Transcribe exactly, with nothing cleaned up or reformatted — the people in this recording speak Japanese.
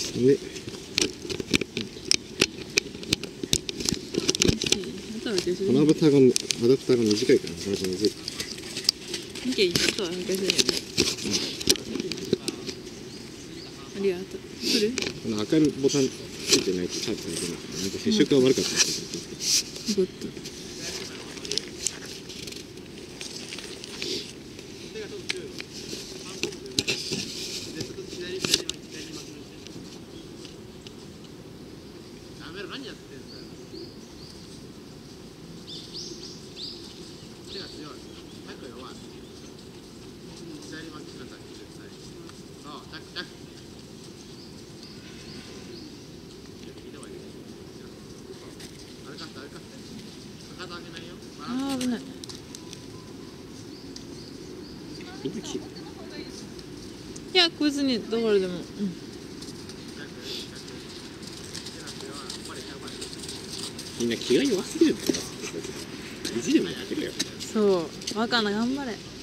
でこのアバターがアダプターが短いからなかなかむずい。 見ていいとは昔だよね。ありがとう。来る？ この赤いボタンついてないとチャージされてないから、なんか接触が悪かったりする。 よかった。 何やってんだよ。手が強い。タック弱い。左巻きください。絶対。そう、タックタック。見た方がいい。歩かせて歩かせて。かかと上げないよ。 ああ、危ない。いや、別にどこからでも。うん。 みんな気が弱すぎるんだよ。意地でもやってるよ。 そう、若菜頑張れ。